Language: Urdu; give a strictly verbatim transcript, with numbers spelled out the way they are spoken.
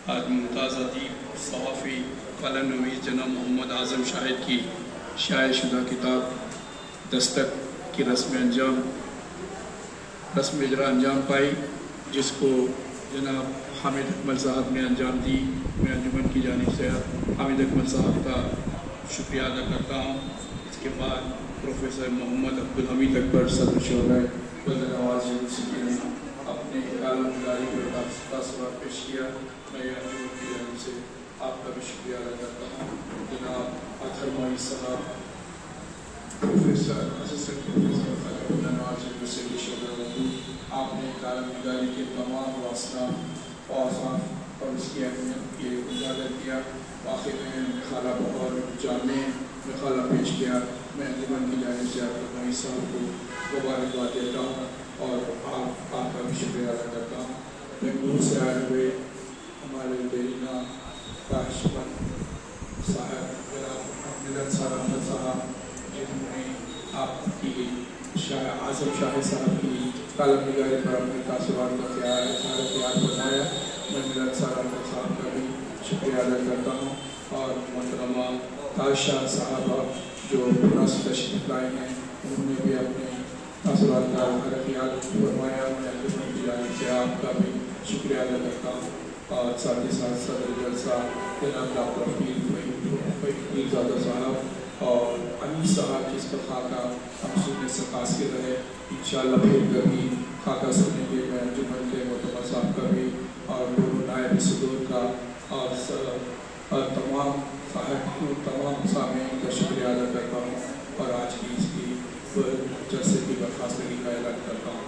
آج ممتاز ادیب صحافی قلم نویس جناب محمد اعظم شاہد کی شائع شدہ کتاب دستک کی رسم انجام رسم اجرا انجام پائی، جس کو جناب حامد اکمل صاحب نے انجام دی۔ میں انجمن کی جانب سے حامد اکمل صاحب کا شکریہ ادا کرتا ہوں۔ اس کے بعد پروفیسر محمد عبدالحمید اکبر صدر شعبہ وزیر نواز یونیورسٹی نے اپنے کالم نگاری پر تاثرات پیش کیا۔ میں انجمن کی جانب سے آپ کا بھی شکریہ ادا کرتا ہوں۔ جناب اطہر معیز صاحب پروفیسر اسسٹنٹ پروفیسر وزیر نواز یونیورسٹی شعبہ اردو، آپ نے کالم نگاری کے تمام واصنات اور اصناف اور اس کی اہمیت کے اجاگر کیا۔ واقعی میں مخالہ بہت جامع مخالہ پیش کیا۔ میں انجمن کی جانب سے اطہر معیز صاحب کو مبارکباد دیتا ہوں اور آپ آپ کا بھی شکریہ ادا کرتا ہوں۔ بنگلور سے آئے ہوئے ہمارے دیرینہ خواہش مند صاحب جناب ملت سار احمد صاحب، جنہوں نے آپ کی شاہ اعظم شاہد صاحب کی کالم نگاری پر اپنے تاثرات کا خیال خیال فرمایا۔ میں ملت سار احمد صاحب کا بھی شکریہ ادا کرتا ہوں اور محترمہ تاج شاہ صاحبہ جو پورا سے تشریف لائے ہیں، انہوں نے بھی اپنے تاثرات کا خیال فرمایا۔ میں انجمن کی جانب سے آپ کا بھی شکریہ ادا کرتا ہوں اور ساتھ ہی ساتھ صدر جلسہ جناب ڈاکٹر فیض زادہ صاحب اور انیس صاحب، جس کا خاکہ ہم سننے سے قاصر رہے، انشاءاللہ پھر کبھی خاکہ سنیں گے۔ میں انجمن کے محترمہ صاحب کا بھی اور دونوں نائب صدور کا اور تمام صاحب تمام سامعین کا شکریہ ادا کرتا ہوں اور آج کی اس کی جلسے کی برخاستگی کا اعلان کرتا ہوں۔